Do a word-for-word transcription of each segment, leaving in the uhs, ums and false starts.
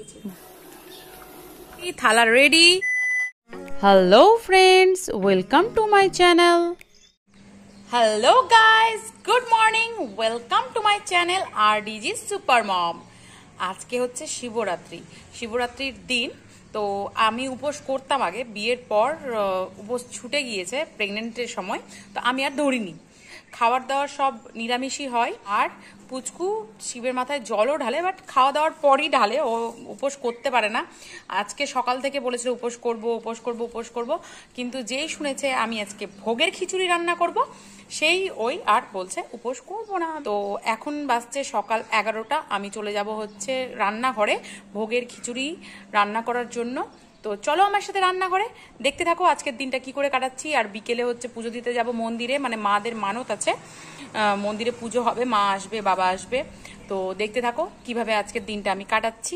এই থালা ready. Hello friends, welcome to my channel. Hello guys, good morning, welcome to my channel RDG super mom. আজকে হচ্ছে শিবরাত্রি, শিবরাত্রির দিন। তো আমি উপোস করতাম আগে, বিয়ের পর উপোস ছুটে গিয়েছে প্রেগনেন্টের সময়, তো আমি আর ধরিনি। খাবার দাওয়ার সব নিরামিষই হয়, আর পুচকু শিবের মাথায় জলও ঢালে, বাট খাওয়া দাওয়ার পরই ঢালে, ও উপোস করতে পারে না। আজকে সকাল থেকে বলেছিল উপোস করব উপোস করব উপোস করব, কিন্তু যেই শুনেছে আমি আজকে ভোগের খিচুড়ি রান্না করব, সেই ওই আর বলছে উপোস করবো না। তো এখন বাজছে সকাল এগারোটা, আমি চলে যাব হচ্ছে রান্নাঘরে ভোগের খিচুড়ি রান্না করার জন্য। তো চলো আমার সাথে রান্নাঘরে, দেখতে থাকো আজকের দিনটা কি করে কাটাচ্ছি। আর বিকেলে হচ্ছে পুজো দিতে যাব মন্দিরে, মানে মাদের মানত আছে, মন্দিরে পুজো হবে, মা আসবে, বাবা আসবে। তো দেখতে থাকো কিভাবে আজকের দিনটা আমি কাটাচ্ছি।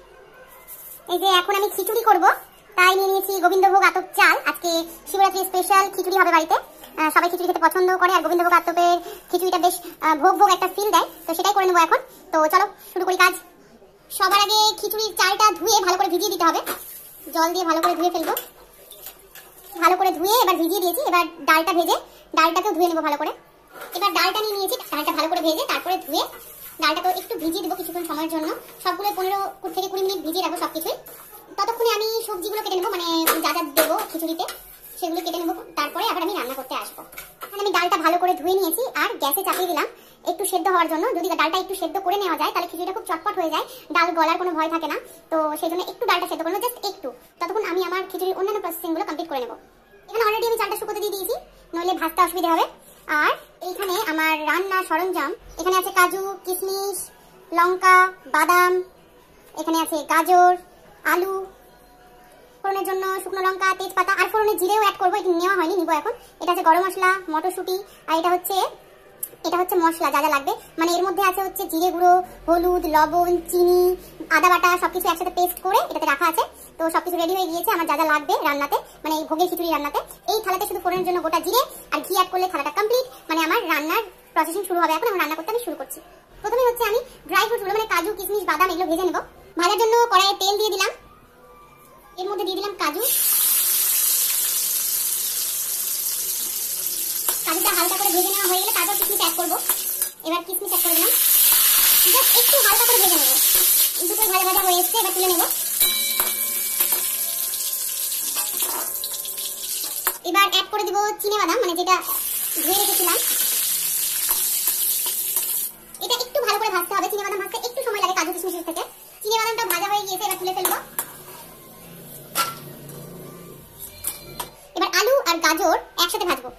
এই যে এখন আমি খিচুড়ি করব, তাই নিয়ে নিয়েছি গোবিন্দভোগ আতপ চাল। আজকে শিবরাত্রি স্পেশাল খিচুড়ি হবে বাড়িতে, সবাই খিচুড়ি খেতে পছন্দ করে, আর গোবিন্দভোগ আতপের খিচুড়িটা বেশ ভোগ ভোগ একটা ফিল দেয়, তো সেটাই করে নেবো এখন। তো চলো শুরু করি কাজ। সবার আগে খিচুড়ির চালটা ধুয়ে ভালো করে ভিজিয়ে দিতে হবে, জল দিয়ে ভালো করে ধুয়ে ফেলবো। ভালো করে ধুয়ে এবার ভিজিয়ে দিয়েছি, এবার ডালটা ভেজে ডালটাকেও ধুয়ে নেবো ভালো করে। এবার ডালটা নিয়ে নিয়েছি, ডালটা ভালো করে ভেজে তারপরে ধুয়ে ডালটাকেও একটু ভিজিয়ে দেবো কিছুক্ষণ সময়ের জন্য। সবগুলো পনেরো থেকে কুড়ি মিনিট ভিজিয়ে রাখবো সবকিছুই। ততক্ষণে আমি সবজিগুলো কেটে নেবো, মানে যা যা দেবো খিচুড়িতে সেগুলো কেটে নেবো, তারপরে আবার আমি রান্না করতে আসবো। এখানে আমি ডালটা ভালো করে ধুয়ে নিয়েছি আর গ্যাসে চাপিয়ে দিলাম একটু সেদ্ধ হওয়ার জন্য। যদি ডালটা একটু সেদ্ধ করে নেওয়া যায় তাহলে খিচুড়িটা খুব চটপট হয়ে যায়, ডাল গলার কোনো ভয় থাকে না। তো সেই জন্য একটু ডালটা সেদ্ধ করে নেবো, জাস্ট একটু। ততক্ষণ আমি আমার খিচুড়ির অন্যান্য প্রসেসিংগুলো কমপ্লিট করে নেবো। এখানে অলরেডি আমি চালটা শুকোতে দিয়ে দিয়েছি, নইলে ভাজতে অসুবিধা হবে। আর এইখানে আমার রান্নার সরঞ্জাম, এখানে আছে কাজু, কিশমিশ, লঙ্কা, বাদাম, এখানে আছে গাজর, আলু, ফোড়নের জন্য শুকনো লঙ্কা, তেজপাতা, আর ফোড়নে জিরেও অ্যাড করবো, এটা নেওয়া হয়নি, নিবো এখন। এটা আছে গরম মশলা, মটরশুঁটি, আর এটা হচ্ছে এটা হচ্ছে মশলা যা যা লাগবে, মানে এর মধ্যে আছে হচ্ছে জিরে গুঁড়ো, হলুদ, লবণ, চিনি, আদা বাটা, সবকিছু একসাথে পেস্ট করে এটাতে রাখা আছে। তো সবকিছু রেডি হয়ে গিয়েছে আমার যা যা লাগবে রান্নাতে, মানে এই ভোগের খিচুড়ি রান্নাতে। এই থালাতে শুধু ফোড়নের জন্য গোটা জিরে আর ঘি অ্যাড করলে থালাটা কমপ্লিট, মানে আমার রান্নার প্রসেসিং শুরু হবে। এখন আমার রান্না করতে আমি শুরু করছি। প্রথমে হচ্ছে আমি ড্রাই ফ্রুটগুলো, মানে কাজু, কিশমিশ, বাদাম, এগুলো ভেজে নেবো। ভাজার জন্য কড়াইয়ে তেল দিয়ে দিলাম, এর মধ্যে দিয়ে দিলাম কাজু। কাজুটা হালকা করে ভেজে নেওয়া হয়ে গেলে তারপর কিশমিশ অ্যাড করবো। এবার কিশমিশ অ্যাড করে দিলাম, জাস্ট একটু হালকা করে ভেজে নেবো। দুটো ভাজা ভাজা হয়ে এসছে, এবার তুলে নেবো। এবার অ্যাড করে দিব চিনে বাদাম, মানে যেটা ধুয়ে রেখেছিলাম। এটা একটু ভালো করে ভাজতে হবে, চিনে বাদাম ভাজতে একটু সময় লাগে কাজু কিশমিশের থেকে। চিনে বাদামটা ভাজা হয়ে গিয়েছে, এবার তুলে ফেলবো। এবার আলু আর গাজর একসাথে ভাজবো।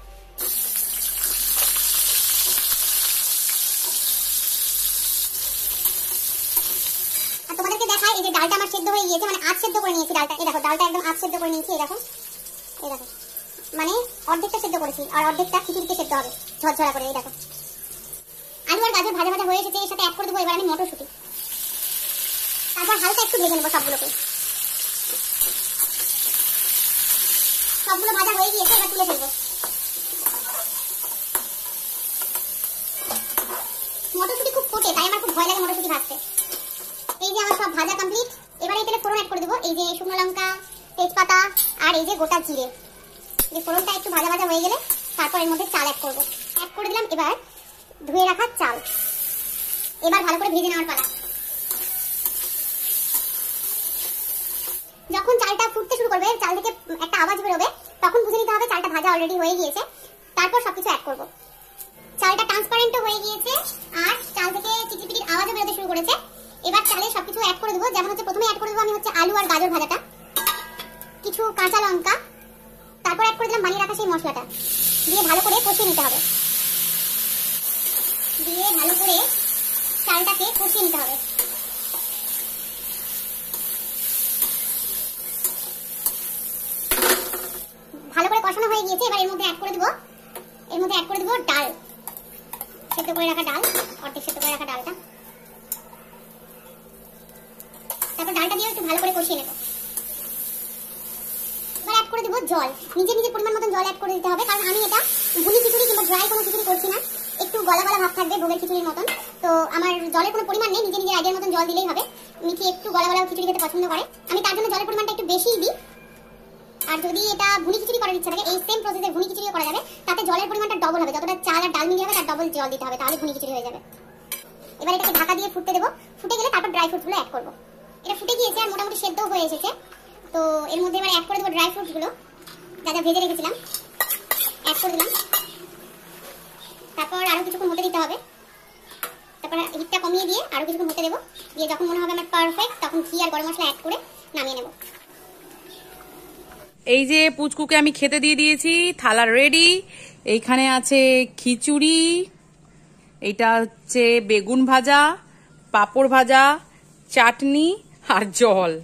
আর তোমাদেরকে দেখাই, এই যে ডালটা আমার সেদ্ধ হয়ে গিয়েছে, মানে আধ সেদ্ধ করে নিয়েছি ডালটা। এই দেখো, ডালটা একদম আধ সেদ্ধ করে নিয়েছি, এই দেখো, এই দেখো, মানে অর্ধেকটা সেদ্ধ করেছি আর অর্ধেকটা খিচুড়িতে সেদ্ধ হবে ঝরঝরা করে। এই দেখো আলু আর গাজর ভাজা ভাজা হয়ে এসেছে, এর সাথে অ্যাড করে দেবো এবার আমি মটরশুঁটি। তারপর হালকা একটু ভেজে নেবো সবগুলোকে। সবগুলো ভাজা হয়ে গিয়েছে, এবার তুলে ফেলবো। মটরশুঁটি খুব ফোটে, তাই আমার খুব ভয় লাগে মটরশুঁটি ভাজতে। এই যে আমার সব ভাজা কমপ্লিট। এবার এই তেলে ফোড়ন অ্যাড করে দেবো, এই যে শুকনো লঙ্কা, তেজপাতা, আর এই যে গোটা জিরে। যে ফোড়নটা একটু ভাজা ভাজা হয়ে গেলে তারপর এর মধ্যে চাল অ্যাড করবো। অ্যাড করে দিলাম এবার ধুয়ে রাখা চাল। এবার ভালো করে ভেজে নেওয়ার পালা। যখন চালটা ফুটতে শুরু করবে, চাল থেকে একটা আওয়াজ বেরোবে, তখন বুঝে নিতে হবে চালটা ভাজা অলরেডি হয়ে গিয়েছে। তারপর সবকিছু অ্যাড করবো। চালটা ট্রান্সপারেন্টও হয়ে গিয়েছে আর চাল থেকে চিটিপিটির আওয়াজও বেরোতে শুরু করেছে। এবার চালে সবকিছু অ্যাড করে দেবো, যেমন হচ্ছে প্রথমে অ্যাড করে দেবো আমি হচ্ছে আলু আর গাজর ভাজাটা, কিছু কাঁচা লঙ্কা, তারপর অ্যাড করে দিলাম বানিয়ে রাখা সেই মশলাটা, দিয়ে ভালো করে কষিয়ে নিতে হবে। দিয়ে ভালো করে চালটাকে কষিয়ে নিতে হবে। ভালো করে কষানো হয়ে গিয়েছে, এবার এর মধ্যে অ্যাড করে দেবো এর মধ্যে অ্যাড করে দেবো ডাল, সেদ্ধ করে রাখা ডাল, অর্ধেক সেদ্ধ করে রাখা ডালটা। তারপর ডালটা দিয়ে একটু ভালো করে কষিয়ে নেব। এবার অ্যাড করে দেবো জল, নিজে নিজের পরিমাণ মতন জল অ্যাড করে দিতে হবে, কারণ আমি এটা ভুনি খিচুড়ি কিংবা ড্রাই কোনো খিচুড়ি করছি না, একটু গলা গলা ভাব থাকবে ভোগের খিচুড়ির মতন। তো আমার জলের কোনো পরিমাণ নেই, নিজে নিজের আইডিয়ার মতন জল দিলেই হবে। মিঠি একটু গলা গলা খিচুড়ি খেতে পছন্দ করে, আমি তার জন্য জলের পরিমাণটা একটু বেশিই দিই। আর যদি এটা ভুনি খিচুড়ি করার ইচ্ছা থাকে, এই সেম প্রসেসে ভুনি খিচুড়িও করা যাবে, তাতে জলের পরিমাণটা ডবল হবে, যতটা চাল আর ডাল মিলিয়ে হবে তার ডবল জল দিতে হবে, তাহলে ভুনি খিচুড়ি হয়ে যাবে। এবার এটাকে ঢাকা দিয়ে ফুটতে দেবো, ফুটে গেলে তারপর ড্রাই ফ্রুটসগুলো অ্যাড করবো। এটা ফুটে গিয়েছে আর মোটামুটি সেদ্ধও হয়ে এসেছে, তো এর মধ্যে এবার অ্যাড করে দেবো ড্রাই ফ্রুটসগুলো যা যা ভেজে রেখেছিলাম, অ্যাড করে দিলাম। তারপর আরও কিছুক্ষণ হতে দিতে হবে, তারপর হিটটা কমিয়ে দিয়ে আরও কিছুক্ষণ হতে দেবো, দিয়ে যখন মনে হবে আমার পারফেক্ট তখন ঘি আর গরম মশলা অ্যাড করে নামিয়ে নেব। এই যে পুচকুকে আমি খেতে দিয়ে দিয়েছি, থালা রেডি। এইখানে আছে খিচুড়ি, এইটা হচ্ছে বেগুন ভাজা, পাঁপড় ভাজা, চাটনি আর জল।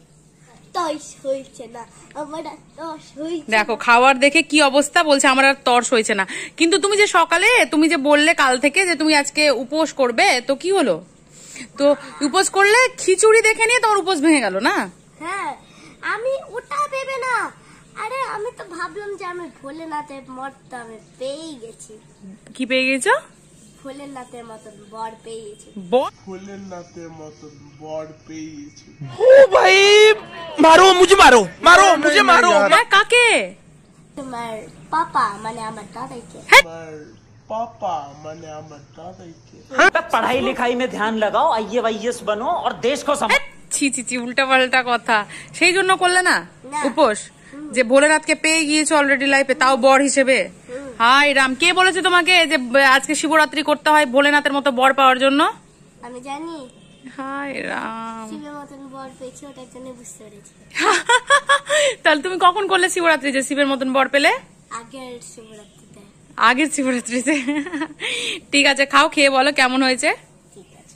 দেখো খাবার দেখে কি অবস্থা, বলছে আমার আর তর্স হয়েছে না। কিন্তু তুমি যে সকালে তুমি যে বললে কাল থেকে যে তুমি আজকে উপোস করবে, তো কি হলো? তো উপোস করলে খিচুড়ি দেখে নিয়ে তোমার উপোস ভেঙে গেল না? হ্যাঁ, আমি ওটা ভেবে না, আরে আমি তো ভাবলাম যে আমি ভোলেনাথের মতটা আমি পেয়ে গেছি। কি পেয়ে গেছো? ভোলেনাথের মতন বর পেয়ে গেছি। ভোলেনাথের মতন বর পেয়ে গেছি। ও ভাই মারো মুঝে, মারো মারো মুঝে, মারো। কাকে? তোমার পাপা মানে আমার দাদাকে। আমার पापा मैंने আমার দাদাকে। पढ़ाई लिखाई में ध्यान लगाओ, आईए वाईएस बनो और देश को समझो। ছি ছি ছি, উল্টা পাল্টা কথা। সেই জন্য করলে না উপোস, যে ভোলেনাথকে পেয়ে গিয়েছো অলরেডি লাইফে, তাও বর হিসেবে? হাই রাম, কে বলেছে তোমাকে যে আজকে শিবরাত্রি করতে হয় ভোলেনাথের মতো বর পাওয়ার জন্য? আমি জানি। হাই রাম, শিবের মতন বর পেয়েছি, ওটার জন্য বুঝতে পেরেছি। তাহলে তুমি কখন করলে শিবরাত্রি যে শিবের মতন বর পেলে? আগের শিবরাত্রিতে। আগের শিবরাত্রিতে? ঠিক আছে, খাও, খেয়ে বলো কেমন হয়েছে। ঠিক আছে।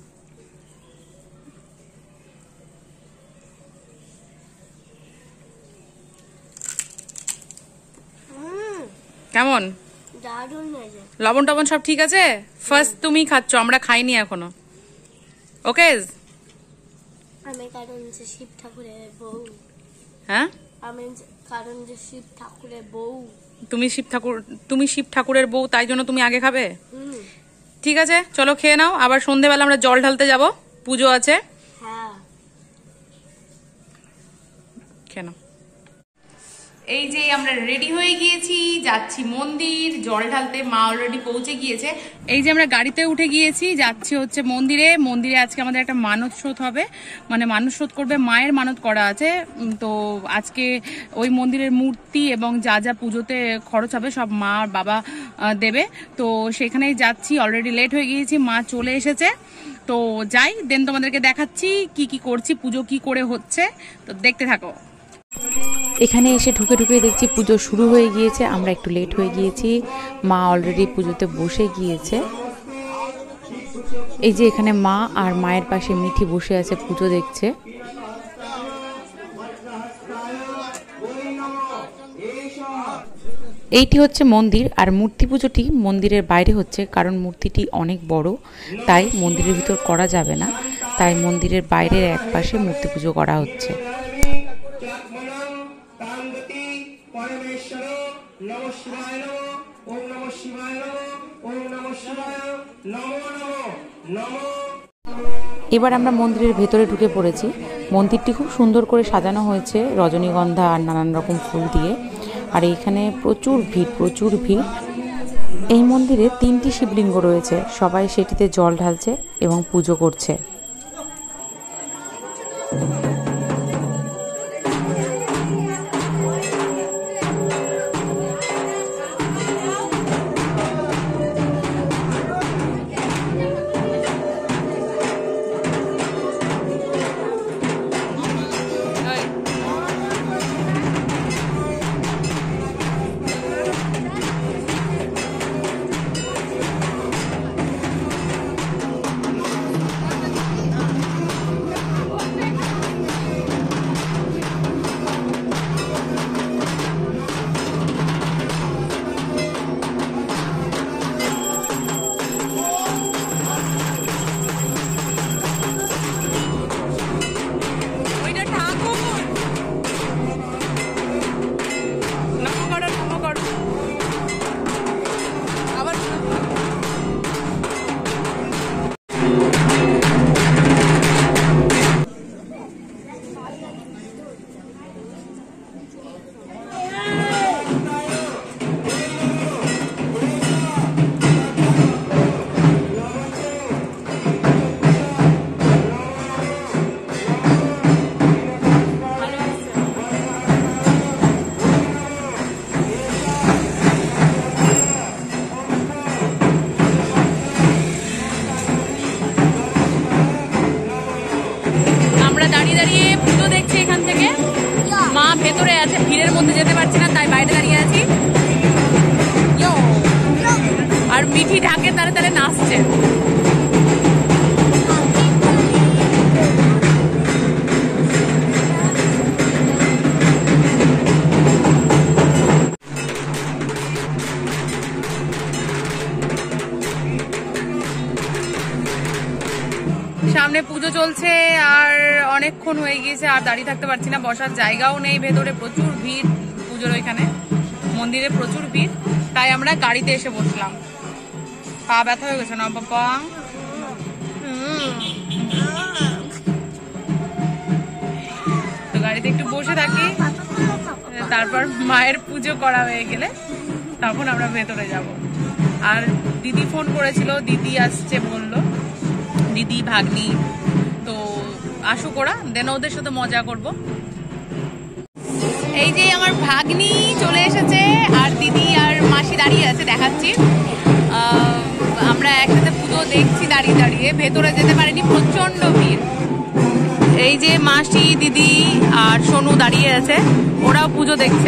কেমন? দারুণ হয়েছে। লবণ টবণ সব ঠিক আছে? ফার্স্ট তুমি খাচ্ছ, আমরা খাইনি এখনো। ওকে। আমি কারণ যে শিব ঠাকুরের বউ। হ্যাঁ, আমি কারণ যে শিব ঠাকুরের বউ। তুমি শিব ঠাকুর তুমি শিব ঠাকুরের বউ, তাই জন্য তুমি আগে খাবে? হুম। ঠিক আছে, চলো খেয়ে নাও। আবার সন্ধেবেলা আমরা জল ঢালতে যাব, পুজো আছে। হ্যাঁ, কেন? এই যে আমরা রেডি হয়ে গিয়েছি, যাচ্ছি মন্দির জল ঢালতে। মা অলরেডি পৌঁছে গিয়েছে। এই যে আমরা গাড়িতে উঠে গিয়েছি, যাচ্ছি হচ্ছে মন্দিরে। মন্দিরে আজকে আমাদের একটা মানত শোধ হবে, মানে মানত শোধ করবে, মায়ের মানত করা আছে। তো আজকে ওই মন্দিরের মূর্তি এবং যা যা পুজোতে খরচ হবে সব মা আর বাবা দেবে। তো সেখানেই যাচ্ছি, অলরেডি লেট হয়ে গিয়েছি, মা চলে এসেছে। তো যাই, দেন তোমাদেরকে দেখাচ্ছি কি কি করছি, পুজো কি করে হচ্ছে, তো দেখতে থাকো। এখানে এসে ঢুকে ঢুকে দেখছি পুজো শুরু হয়ে গিয়েছে। আমরা একটু লেট হয়ে গিয়েছি, মা অলরেডি পুজোতে বসে গিয়েছে। এই যে এখানে মা আর মায়ের পাশে মিঠি বসে আছে, পুজো দেখছে। এইটি হচ্ছে মন্দির, আর মূর্তি পুজোটি মন্দিরের বাইরে হচ্ছে, কারণ মূর্তিটি অনেক বড়, তাই মন্দিরের ভিতর করা যাবে না, তাই মন্দিরের বাইরের এক পাশে মূর্তি পুজো করা হচ্ছে। এবার আমরা মন্দিরের ভেতরে ঢুকে পড়েছি। মন্দিরটি খুব সুন্দর করে সাজানো হয়েছে রজনীগন্ধা আর নানান রকম ফুল দিয়ে। আর এখানে প্রচুর ভিড়, প্রচুর ভিড়। এই মন্দিরে তিনটি শিবলিঙ্গ রয়েছে, সবাই সেটিতে জল ঢালছে এবং পুজো করছে। পারছি না, তাই বাইরে দাঁড়িয়ে আছি। আর মিঠি ঢাকে তারে তারে নাচছে। সামনে পুজো চলছে আর অনেকক্ষণ হয়ে গিয়েছে, আর দাঁড়িয়ে থাকতে পারছি না, বসার জায়গাও নেই, ভেতরে প্রচুর ভিড়, পুজোর ওইখানে মন্দিরে প্রচুর ভিড়, তাই আমরা গাড়িতে এসে বসলাম। পা ব্যথা হয়ে গেছে না বাবা? তো গাড়িতে একটু বসে থাকি, তারপর মায়ের পুজো করা হয়ে গেলে তখন আমরা ভেতরে যাব। আর দিদি ফোন করেছিল, দিদি আসছে বললো, দিদি ভাগ্নি, তো আসুক ওরা, দেন ওদের সাথে মজা করব। এই যে আমার ভাগ্নি চলে এসেছে আর দিদি আর মাসি দাঁড়িয়ে আছে, দেখাচ্ছি। আমরা একসাথে পুজো দেখছি দাঁড়িয়ে দাঁড়িয়ে, ভেতরে যেতে পারিনি, প্রচন্ড ভিড়। এই যে মাসি, দিদি আর সোনু দাঁড়িয়ে আছে, ওরাও পুজো দেখছে।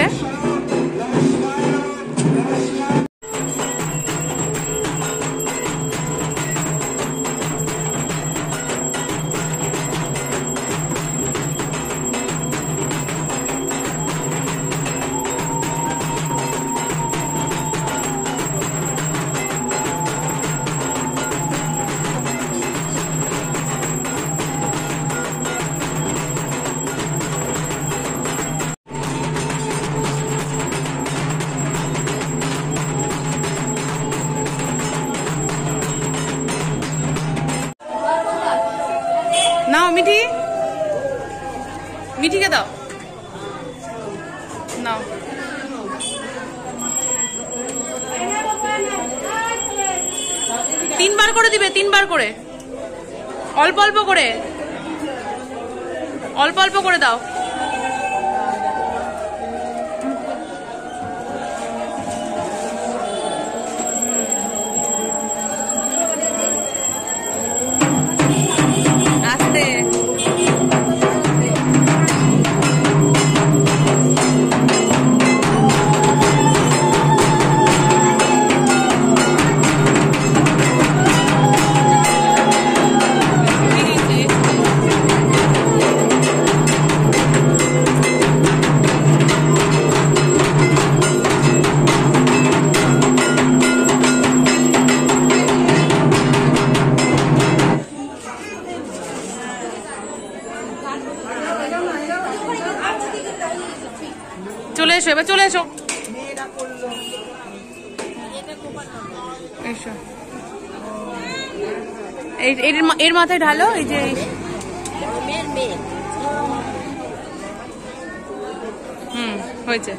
নাও মিঠি, মিঠিকে দাও, নাও। তিনবার করে দিবে, তিনবার করে, অল্প অল্প করে, অল্প অল্প করে দাও। চলে এসো, এবার চলে এসো, এসো। এর মাথায় ঢালো, এই যে হুম হয়েছে,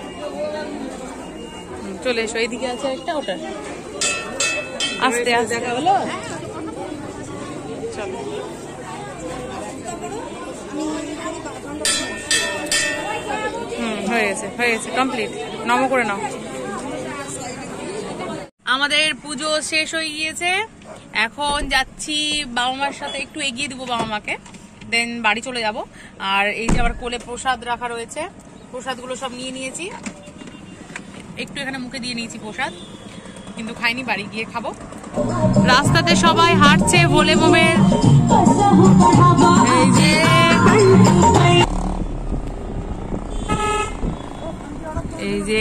চলে এসো। এইদিকে আছে একটা, ওটা আস্তে আস্তে দেখা হলো। চলো, হুম হয়ে গেছে, হয়ে গেছে, কমপ্লিট। নম করে নাও। আমাদের পুজো শেষ হয়ে গিয়েছে, এখন যাচ্ছি বাবা মার সাথে, একটু এগিয়ে দিব বাবা মাকে, দেন বাড়ি চলে যাব। আর এই যে আবার কোলে প্রসাদ রাখা রয়েছে, প্রসাদগুলো সব নিয়ে নিয়েছি, একটু এখানে মুখে দিয়ে নিয়েছি প্রসাদ, কিন্তু খাইনি, বাড়ি গিয়ে খাবো। রাস্তাতে সবাই হাঁটছে ভোলে বোমের, এই যে এই যে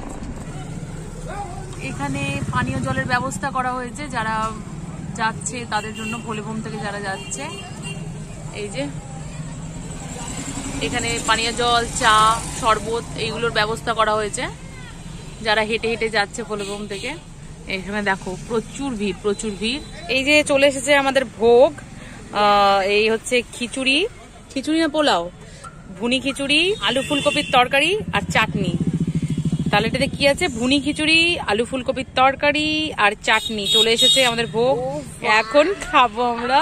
এখানে পানীয় জলের ব্যবস্থা করা হয়েছে, যারা যাচ্ছে তাদের জন্য, ভোলেবোম থেকে যারা যাচ্ছে। এই যে এখানে পানীয় জল, চা, শরবত এইগুলোর ব্যবস্থা করা হয়েছে যারা হেঁটে হেঁটে যাচ্ছে ভোলেবোম থেকে। এখানে দেখো প্রচুর ভিড়, প্রচুর ভিড়। এই যে চলে এসেছে আমাদের ভোগ, এই হচ্ছে খিচুড়ি, খিচুড়ি না পোলাও, ভুনি খিচুড়ি, আলু ফুলকপির তরকারি আর চাটনি। তাহলে এটাতে কি আছে? ভুনি খিচুড়ি, আলু ফুলকপির তরকারি আর চাটনি চলে এসেছে আমাদের ভোগ, এখন খাবো আমরা।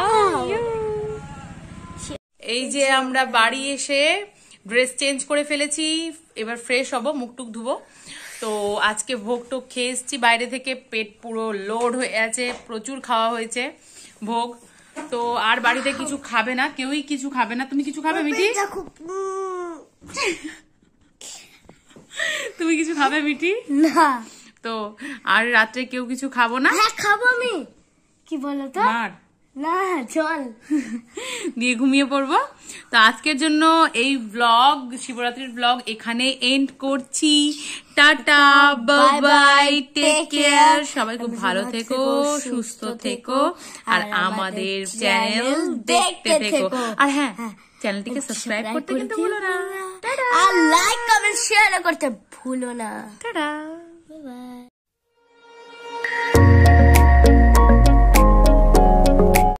এই যে আমরা বাড়ি এসে ড্রেস চেঞ্জ করে ফেলেছি, এবার ফ্রেশ হব, মুখ টুক ধুবো। তো আজকে ভোগ টোক খেয়ে এসছি বাইরে থেকে, পেট পুরো লোড হয়ে আছে, প্রচুর খাওয়া হয়েছে ভোগ। তো আর বাড়িতে কিছু খাবে না, কেউই কিছু খাবে না। তুমি কিছু খাবে মিঠি? তুমি কিছু খাবে মিঠি? না। তো আর রাত্রে কেউ কিছু খাবো না? হ্যাঁ খাবো আমি। কি বলো তো? মার না চল দিয়ে ঘুমিয়ে পড়বো। তো আজকের জন্য এই ব্লগ, শিবরাত্রির ব্লগ এখানে এন্ড করছি। Tata, bye bye, take care. সবাই খুব ভালো থেকো, সুস্থ থেকো, আর আমাদের চ্যানেল দেখতে থেকো। আর হ্যাঁ, চ্যানেলটিকে সাবস্ক্রাইব করতে কিন্তু ভুলো না। আর লাইক কমেন্ট শেয়ার করতে ভুলো না। টাটা।